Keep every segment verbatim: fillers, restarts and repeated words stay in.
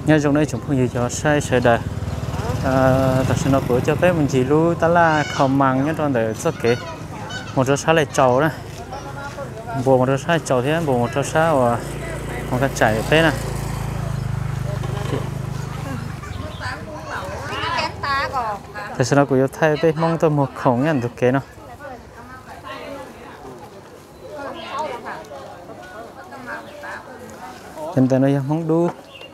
nhớ trong đây chúng không gì cho sai sai đời thật sự nó của cho phép mình chỉ lưu ta là không mang nhớ trong đời rất kỹ một chỗ sai lại trầu này bộ một chỗ sai trầu thế bộ một chỗ sai và một cái chảy phết này thật sự nó của thay phết mong tôi một khổng nhận được kế nó hiện tại nó không đủ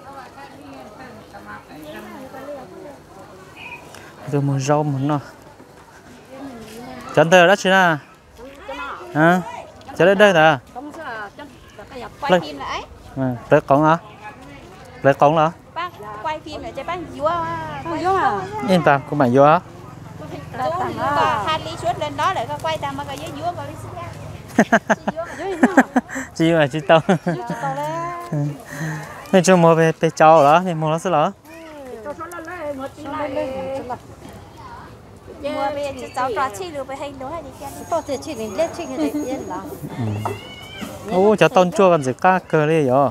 tôi mua rau muốn nó chân tờ đó chứ na hả cho đến đây ta lấy lấy con hả lấy con hả quay phim này cho bác vúa vúa à yên tâm của mày vúa á hai ly suốt lên đó để quay ta mà cái dưới vúa vào đi chị mà chị tao nên cho mua về về trâu đó thì mua nó sẽ lỡ mua về cho cháu trò chi được về hành đó hay đi kia to thì chỉ đến lên chi cái đấy yên là ô cho tôn chua còn gì cá cơ đi rồi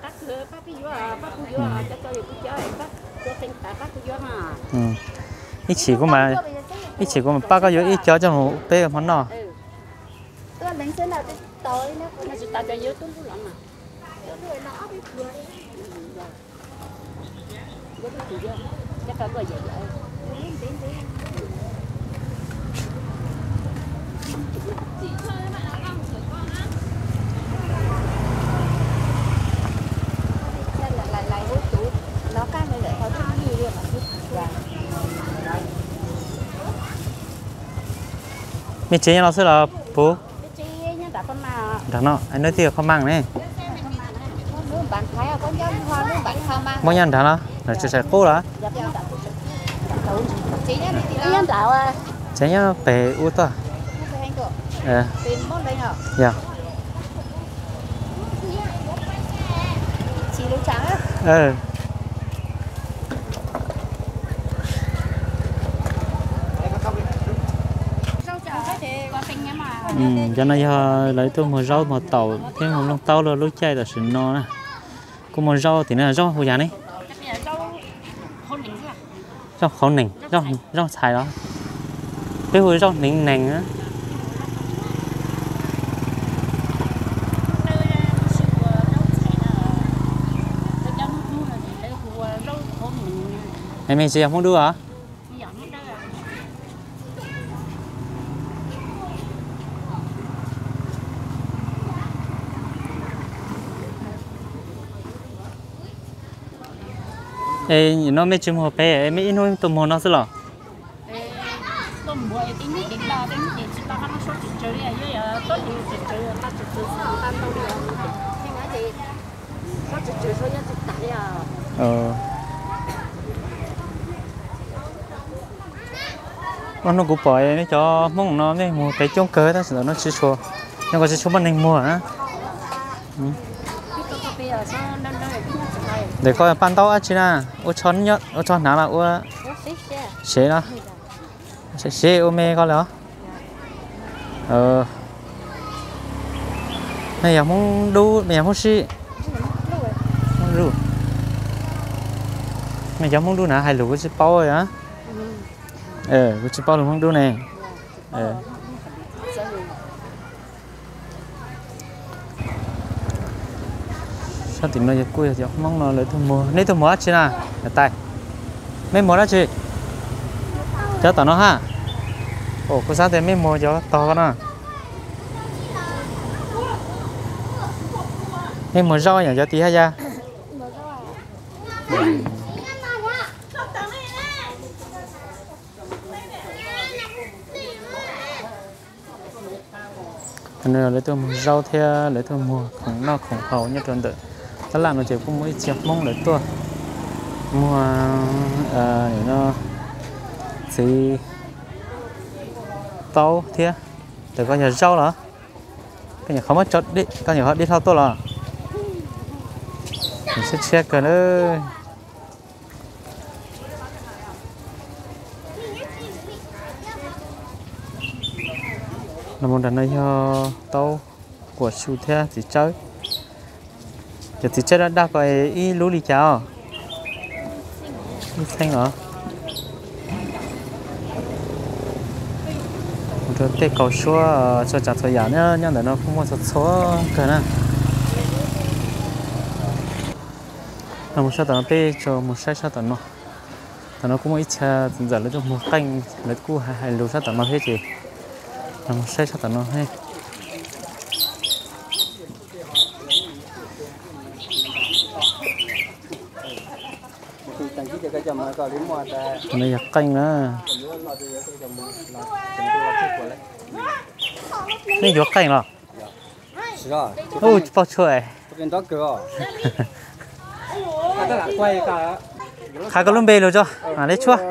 ít chỉ có mà ít chỉ có mà ba cái ít cho cho nó bé món nọ tôi đánh sẽ là tới nó nó chỉ ta cho yếu tốn lắm mà chắc là vậy vậy mình chế nó sẽ là bố đã nó anh nói thiệt không mang này bao nhiêu đã nó là chia sẻ cố đó chế nhá về u to ờ dạ chỉ lấy trắng á ờ ừ, cho nên giờ lấy tôi một rau một tàu thêm một lông tàu là lúc chay là sừng no nè có một rau thì nó là rau hồ già này rau khó nỉnh rau rau xài đó cái hồi rau nỉnh nành á em mình sẽ không đưa hả ê nó mấy chim hồ bé mấy nuôi tôm hồ nó sẽ lọ tôm bùa tính đi tính đo tính đi chỉ tao nó số chỉ chơi này với tốt thì chỉ chơi ta chỉ chơi sao ta đâu được thì nói thì số chỉ chơi số nhất chỉ tại à ờ nó cũng bỏ nó cho mong nó mấy mua cái chống cớ đó rồi nó chỉ chua nó có chỉ chua bên này mua hả để coi pan tao chứ na ô chón nhớ ô chón nào mà ô xế đó xế xế ô mê coi đó ờ này giờ muốn đu này giờ muốn xí muốn đu này giờ muốn đu nào hay lù cái chỉ bao rồi á ờ cái chỉ bao lù muốn đu này ờ sao tìm nó cùi rồi mong nó lấy tôi mua lấy tôi mua chứ na ở tay mấy mua đó chị cho tao nó ha ồ có sao thì mấy mua cho to con à mấy mua rau nhỉ cho tí hay ra anh này lấy tôi mua rau theo lấy tôi mua không nó không hậu như trơn đợi ta làm nó chỉ có mỗi chiếc mông lấy tôi mua à để nó xí tàu thế để coi nhà rau đó cái nhà không mất chốt đi cái nhà họ đi theo tôi là mình sẽ check cái nữa là một đàn này cho tàu của siêu thế thì chơi thì thì chơi đã đã coi ý lú đi chào xanh hả rồi tết cầu số cho chặt thời gian nhá nhưng để nó không có số cái này là một số tao bé cho một sai sao tao nó tao nó cũng ít cha giờ lấy cho một canh lấy cua hay hay lúa sao tao nó hết gì là một sai sao tao nó hết này giặt canh nữa này giặt canh rồi ôi bao trời khai có luôn bê rồi cho à đấy chua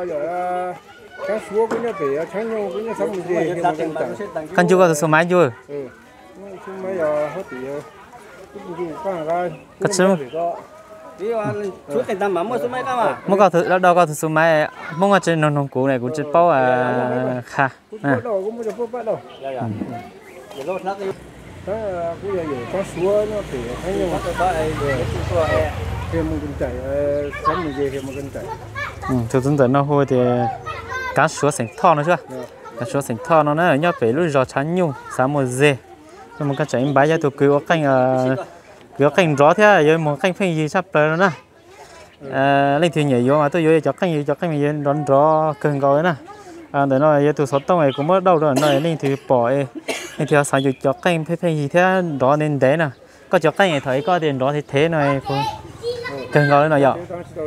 căn chú có số máy chưa cái số mua có thử đâu có thử số máy mua ở trên nông nông cũ này cũng chỉ bao à kha à có số nó thì thấy nhưng mà có ai về thêm một cân chạy sắm một gì thêm một cân chạy ừ thực sự nó hồi thì cá số sành thon nữa chưa cá số sành thon nó nó nhớ phải lúc giờ chán nhung sáng một dê nhưng mà cái chạy bái ra tụi cứ canh cứ canh rõ thế rồi một canh phanh gì sắp tới nữa nè lên thì nhảy vô mà tôi vô cho canh gì cho canh gì đón rõ cần gọi nè à để nó tụi số tông này cũng mất đâu rồi nó lên thì bỏ lên thì sao dùng cho canh phanh phanh gì thế đó nên đấy nè có cho canh này thấy có tiền đó thì thế này cần gọi nó vậy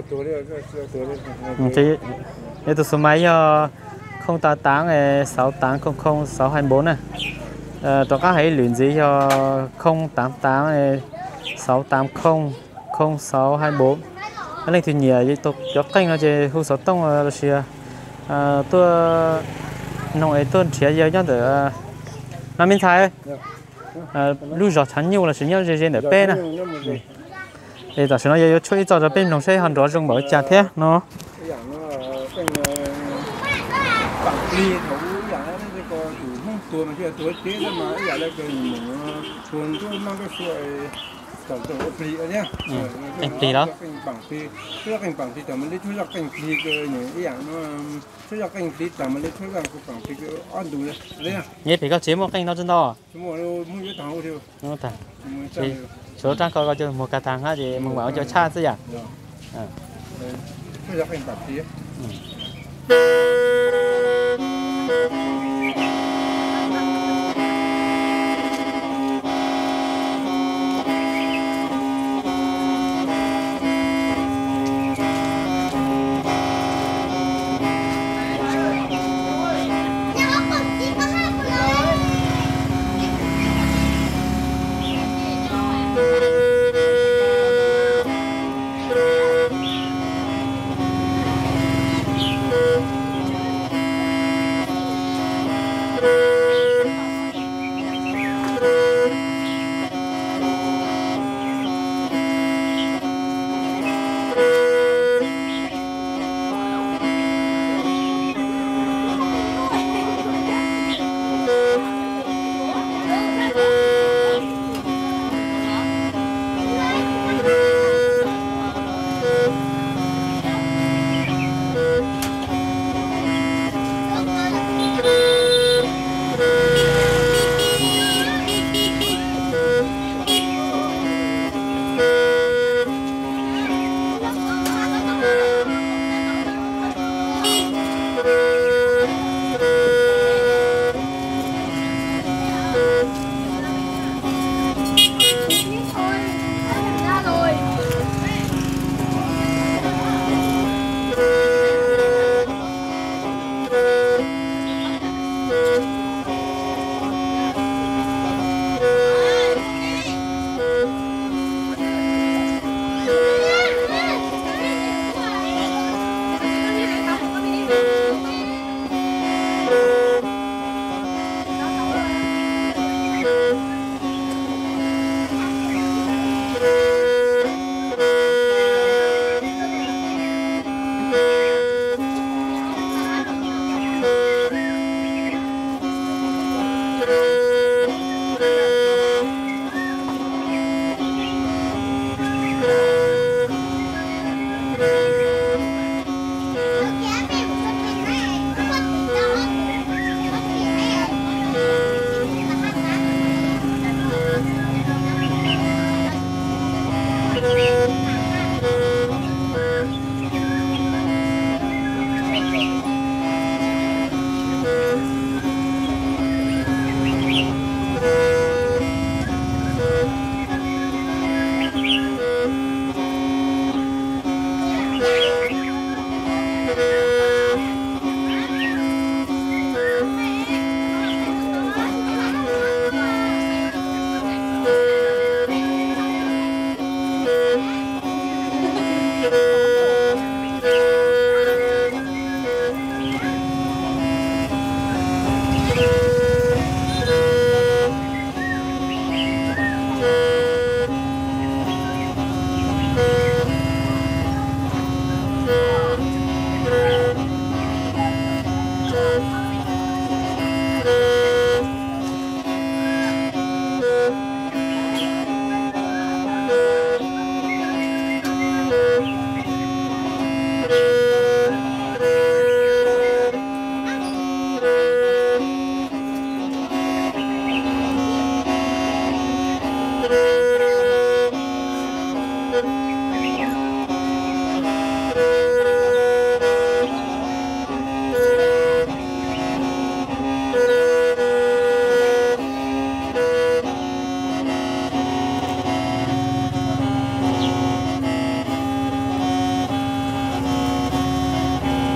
thì để tôi số máy cho không tám tám sáu tám không không sáu hai bốn này tôi có hãy luyện gì cho không tám tám sáu tám không không sáu hai bốn cái này thì nhiều vậy tôi cho kênh nó chỉ hút sáu tông là xìa tôi nông ấy tôi chỉ giờ nhớ được năm miếng thái lúc giờ chán nhiều là chỉ nhớ gì để bé nè thì ta sẽ nói giờ chơi cho bên nông xây hàng đó trong mỗi chả thế nó bằng ly thấu dạng nó cái con chủ không tuổi mà chưa tuổi tết mà dạng là cái tuần tôi mang cái sợi tổng tổng ly ở nhá anh ly đó bằng ly cái cái bằng lyแต่มันได้ช่วยรักกันly cái nhữngอย่างnóช่วยรักกันlyแต่มันได้ช่วยรักกันbằng ly cái ăn đủ đấy đấy à nhớ phải có chế một canh nó chân to chúng mà nó mua cái thằng thôi nó thằng số trang coi coi cho một cái thằng á thì mong bảo cho cha chứ à ช่วยรักกันbằng ly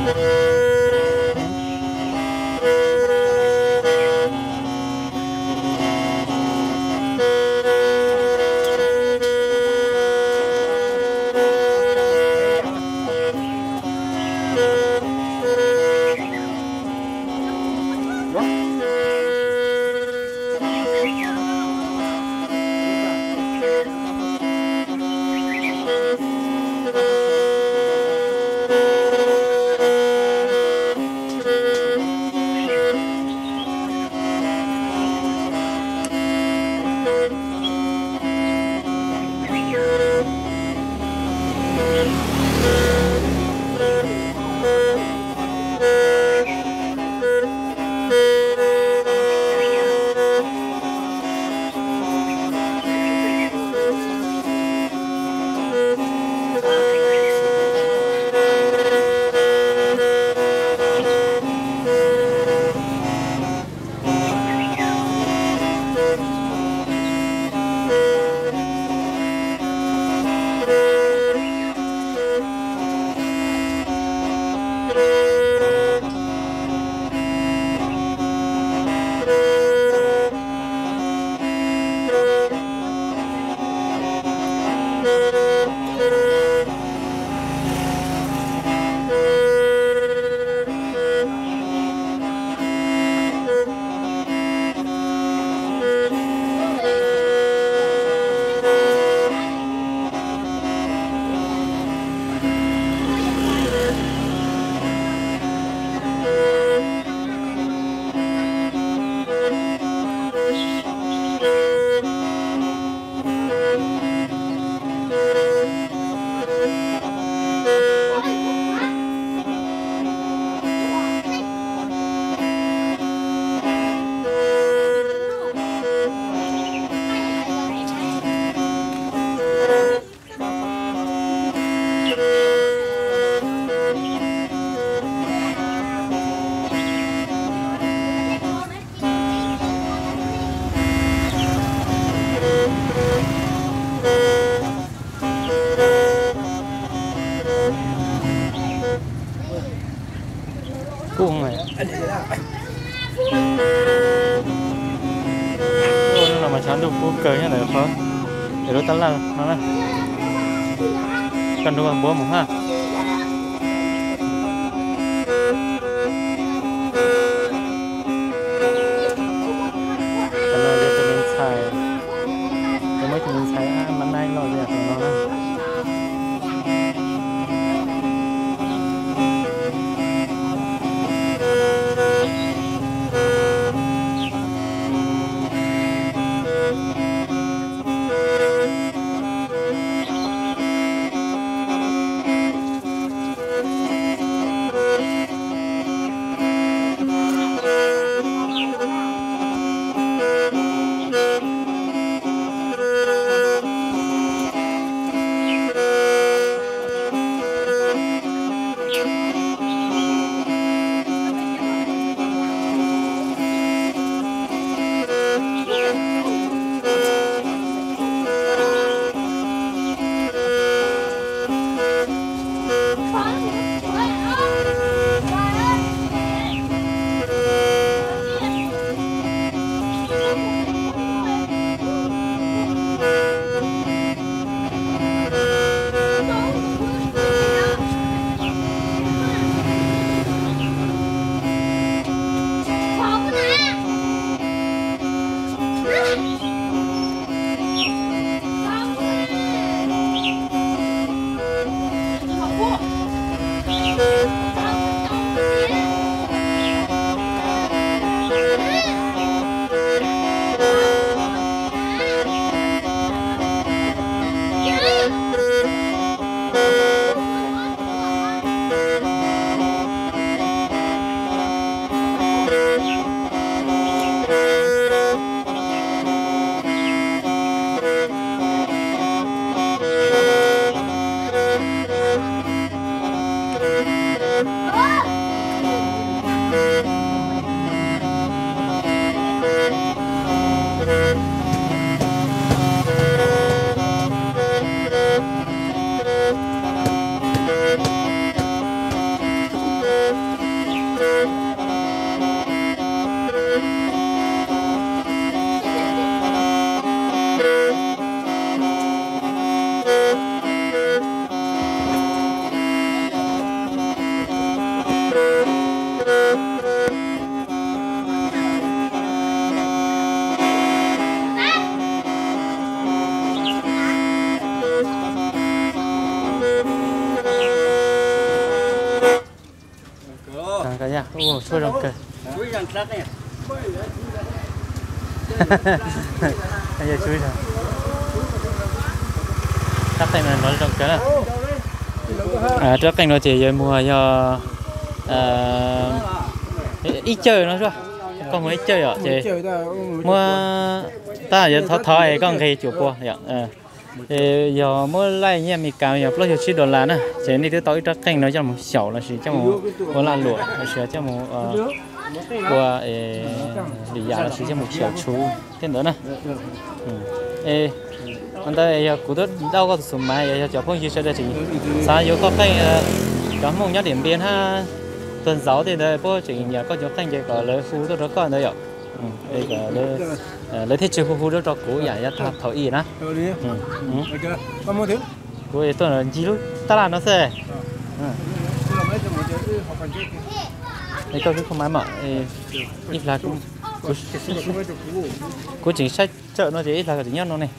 Cung này. Ôi, nó là mà chán được cô cười như này khó. Để nó tắt là nó này. Cần được bố một ha. Cái này để cho mình xài. Cái mấy thì mình xài ăn bánh này rồi thì nó này. nha ô chui rồng kề chui rồng rất này bây giờ chui rồi chắc tay mình nói rồng kề này à trước cạnh nó chỉ mùa do ít chơi nó chưa con mới chơi ở chị mua ta giờ thọ thọ ấy con khi chụp qua vậy giờ mua lại nha mình cào giờ lúc chỉ đổ lá nè chỉ đi tới tối trước cạnh nó cho một xảo là chỉ cho một một là lụa là chỉ cho một qua bị giả là chỉ cho một xảo chú tên đó nè ê anh ta giờ cụ thể đâu có số máy giờ cho phong chỉ sẽ là chỉ sao giờ có cạnh có một nhát điểm biên ha tuần sáu thì đây bố chỉ nhà có chỗ cạnh vậy có lấy khu đó có đây ạ đây là lấy lấy thiết chế khu khu đó cho cũ giải ra thọ thọ y nè cũ ấy tuần là gì lúc ta làm nó sẽ đây có cái không máy mà ít là cũng cũ chính sách chợ nó chỉ ít là chỉ nhất nó này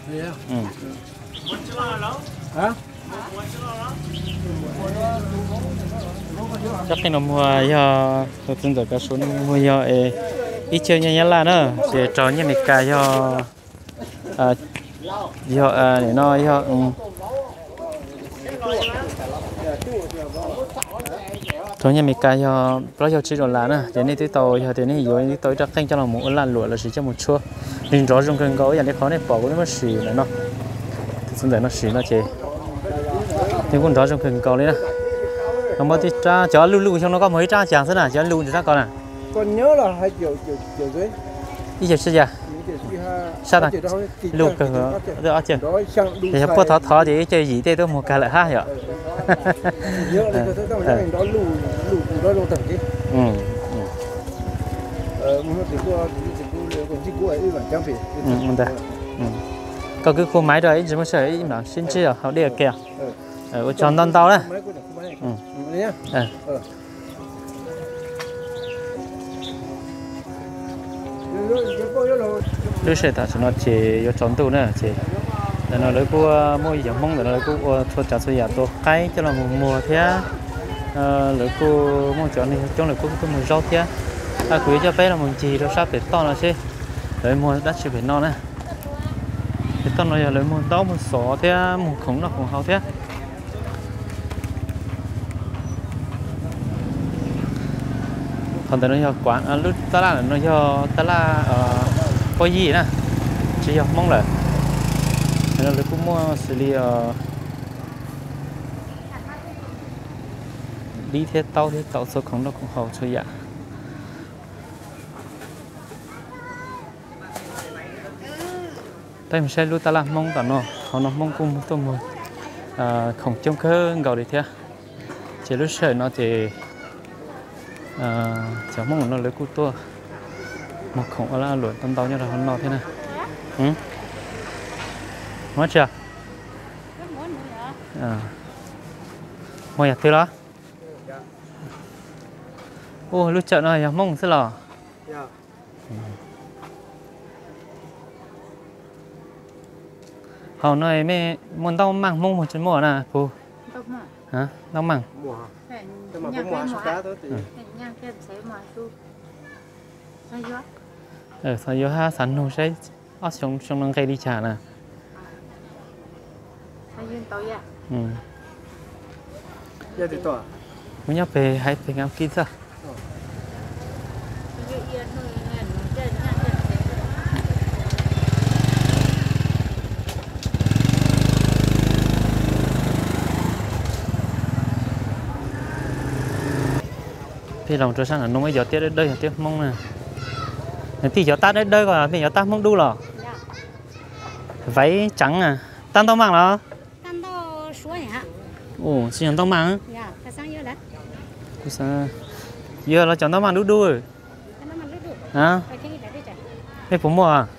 hả chắc cái nó mua do tôi tin rồi cả số mua do ít chơi nhanh là nữa để cho như mình cài do do để nó do thôi như mình cài do nó do chỉ rồi là nữa để này tới tàu giờ thì này rồi tới chắc canh cho nó một lần lụa là chỉ cho một chua mình rõ trong cơn gấu giờ này khó này bỏ cái nó xì là nó xin để nó xì nó chế thì cũng rõ trong cơn gấu đấy nè không có thì cha cho lưu lưu trong nó có mấy cha chàng thế nào cho lưu thì sao con à con nhớ là hai triệu triệu triệu dưới ít triệu sao sao này lưu cái đó đó chứ thì không có thọ thọ thì chơi gì thế tôi một cái lại ha vậy nhớ là tôi thấy đó lưu lưu đó lưu thằng chứ ừ ờ muốn thì qua thì qua còn chỉ qua ấy bản trang phỉ ừ ừ có cái khu máy đấy chỉ mới sợi mà xin chia à họ đi ở kìa ở tròn đòn tàu đấy ừ ừ lúc sẽ ta sẽ nói chỉ có tròn tàu nữa chỉ là nó lấy cua mua gì mong là lấy cua thua trả số giả tổ cái cho là một mùa thế lấy cua mua chọn này trong lấy cua tôi mua rau thế à quý cho bé là một chỉ nó sắp để to là chứ lấy mua đất chỉ phải non này cái con này lấy một đó một sọ thế một khổng nó cũng hao thế còn tới nó do quán à, lúc ta là nó do ta là uh, có gì nè chỉ do mong là nó lấy cũng mua xử lý uh, đi theo tàu theo tàu số khổng nó cũng hao cho dạ đây mình sẽ lưu ta làm mong cả nó họ nó mong cung tôi muốn à, không trông khơ gạo đi theo chỉ lúc sợi nó thì à, cháu mong nó lấy cú tua một khổng là lưỡi tông tàu như là nó thế này ừ nói chưa à mua nhặt thế đó ô lúc chợ này mong sẽ là họ nói mẹ muốn tao mang mông một chân mỏ nè cô hả tao mang ờ sao vô ha sẵn hồ sẽ ở trong trong năng cây đi trà nè ừ giờ thì to muốn nhấp về hay về ngắm kín sao thì lòng trời sang là nó mới gió tiết đây tiết mong nè thì gió tát đây còn thì gió tát mong đu lò váy trắng à tan tao mang nó tan tao số nhá ồ xin tao mang dạ cái sáng giờ đấy cái sáng giờ là chọn tao mang đu đu rồi hả cái phụ mua à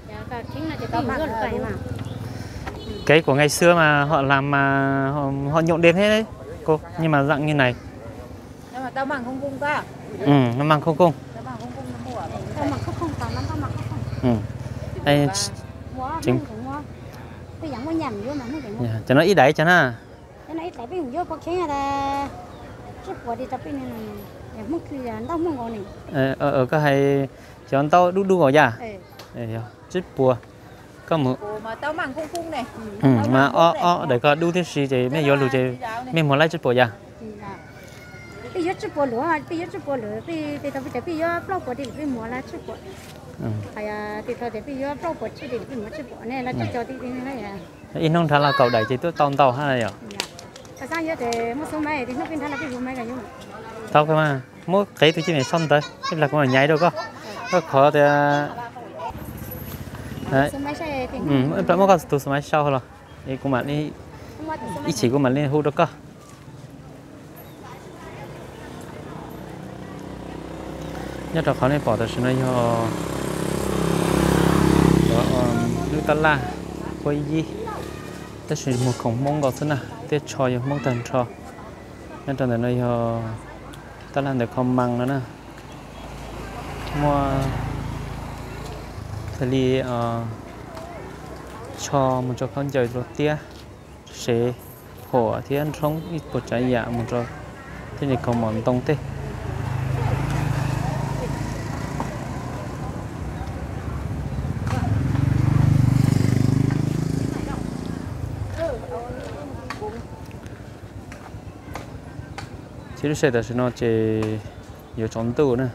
cái của ngày xưa mà họ làm mà họ, họ nhộn đêm hết đấy cô nhưng mà dạng như này mà tao bằng không cung ta ừ nó mang không cung tao bằng không cung nó mua tao mặc không cung tao nó tao mặc không ừ đây chính cái dạng có nhầm vô mà nó cho nó ít đấy cho nó cho nó ít đấy với vô có khiến là chụp bùa đi tập bên này để mất thì đau mông ngon này ờ ờ ờ cái hay chọn tao đu đu ngồi ra ừ ờ chích bùa có một mà tao mặn phung phung này ừ mà o o để có đu thế gì thì mấy giờ lùi thì mấy món lại chích bùa ra bây giờ chụp bùa lửa bây giờ chụp bùa lửa bây bây giờ bây giờ bao bùa đi bây mua là chụp bùa hay à thì thôi thì bây giờ bao bùa chụp đi bây mua chụp bùa này là chụp cho đi này à in không thà là cầu đại chỉ tôi tao tao hay là tại sao vậy thì một số máy thì nó bên thằng là cái vụ máy là như tao cơ mà mỗi cái thứ chỉ này xong tới cái là cũng là nhảy đâu có có khó thì đấy ừ em phải mỗi cái tụi máy sau rồi thì cũng mà đi ít chỉ cũng mà lên hút đâu có nhất là khó nên bỏ tới sự này cho nước ta la quay gì ta sử một khổng mông gọt thế nào tết cho những mông tần cho nhất là này cho ta làm được không măng nữa nè mua thì cho một chỗ con trời rồi tia sẽ khổ thì ăn sống ít một trái dạ một rồi thế này còn món tông tê chỉ sẽ là nó chỉ nhiều chọn tủ nữa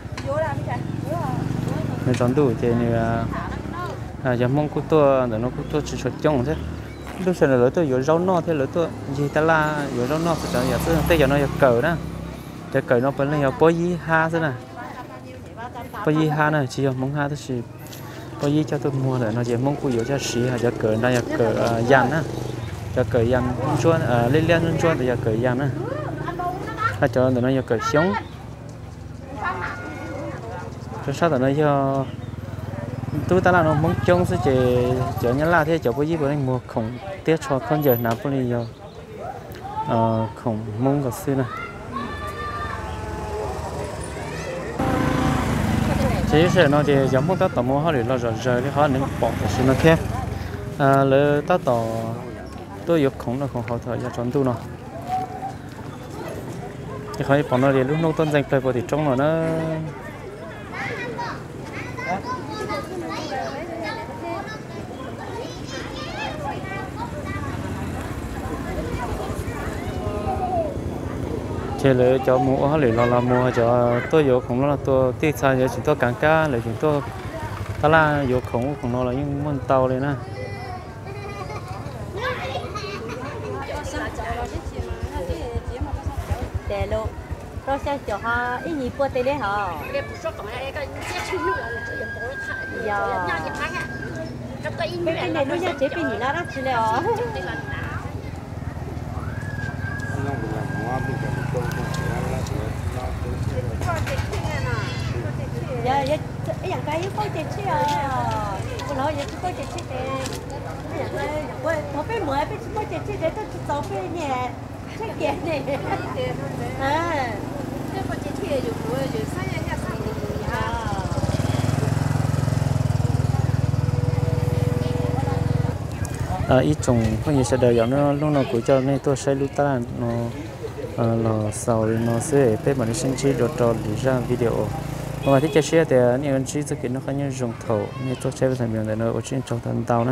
nhiều chọn tủ thì như à giờ mong cút tua để nó cút tua chỉ chọn trong thế lúc sau là lỡ tôi nhiều rau no thế lỡ tôi gì ta la nhiều rau no phải chọn giờ tôi tới giờ nó giờ cờ đó giờ cờ nó vẫn là giờ bơi gì ha thế này bơi gì ha này chỉ giờ mong ha tôi chỉ bơi gì cho tôi mua để nó giờ mong cút nhiều cho xí hay giờ cờ đây giờ cờ dàn á giờ cờ dàn chuan lên lên chuan thì giờ cờ dàn á ta cho tụi nó vô cởi sống cho sao tụi nó cho tôi ta là nó muốn trông sẽ chỉ chở nhá là thế chở với bữa anh mua khổng tiết cho con giờ nào cũng đi vô khổng mông cả xưa này chỉ sẽ nó chỉ giống một tát tàu mua họ để lo rồi rồi cái họ nên bỏ cái xưa nó thế lỡ tát tàu tôi yêu khổng nó khổng họ thời cho chọn tu nó thì khỏi bỏ nó để lúc nông tôn dành plei vào thì trong nó nó chơi lấy cho mua họ lấy lo lo mua cho tôi vô không là tôi tiếc sao giờ chúng tôi càng cá lấy chúng tôi ta là vô không không nó là những món tàu này nè để luôn rồi sẽ cho họ ít nhị bữa tới đấy hả? cái bút số còn hai cái chiếc chữ nữa là chỉ có thôi giờ nhau gì khác á trong cái in cái này nó giá chế bên nhị là đó chứ nào giờ giờ cái dạng cái có chế chế à con nói giờ có chế chế để cái dạng cái quay có cái mới cái có chế chế để tôi tàu cái nhà cái kia này à cái con chế chế rồi rồi rồi sai nhà sai à ít trồng có nhiều sẽ đời giống nó lúc nào cũng cho nên tôi sẽ lúc ta nó là sau thì nó sẽ để mà nó sinh chi được cho để ra video mà thích chia thì những anh chị thực hiện nó khá nhiều dùng thầu như tôi sẽ thành miệng để nó ở trên trong thân tàu nè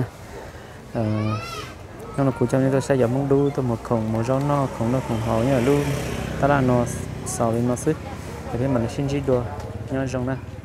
nó là cũng cho nên tôi sẽ giảm mong đu tôi một khổng một rau no khổng nó khổng hậu như là luôn ta là nó sau thì nó sức để mà nó sinh chi được nhau dùng nè